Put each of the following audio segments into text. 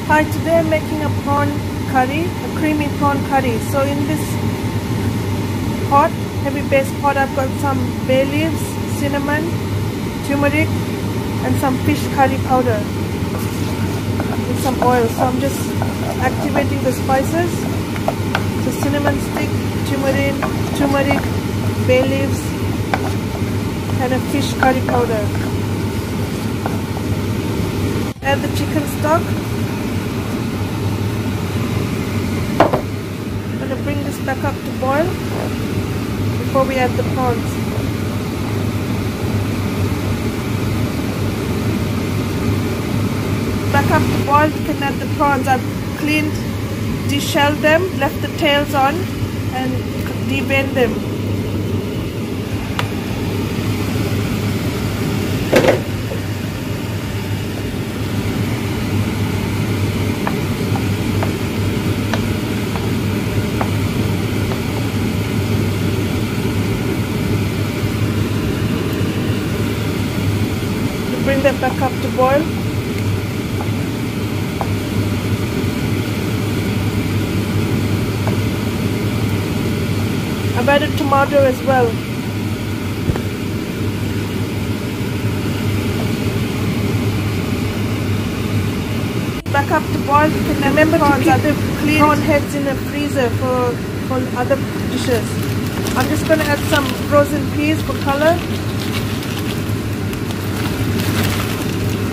Hi, today I'm making a prawn curry, a creamy prawn curry. So in this pot, heavy base pot, I've got some bay leaves, cinnamon, turmeric, and some fish curry powder with some oil. So I'm just activating the spices. So cinnamon stick, turmeric, bay leaves, and a fish curry powder. Add the chicken stock. I'm going to bring this back up to boil before we add the prawns. Back up to boil, you can add the prawns. I've cleaned, deshelled them, left the tails on, and deveined them. Bring that back up to boil. I've added tomato as well. Back up to boil. You can remember to keep the clean prawn heads in the freezer for other dishes. I'm just going to add some frozen peas for color.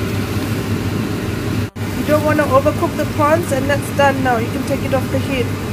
You don't want to overcook the prawns, and that's done now. You can take it off the heat.